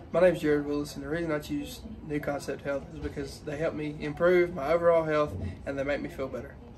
My name is Jerrod Willis, and the reason I choose New Concept Health is because they help me improve my overall health and they make me feel better.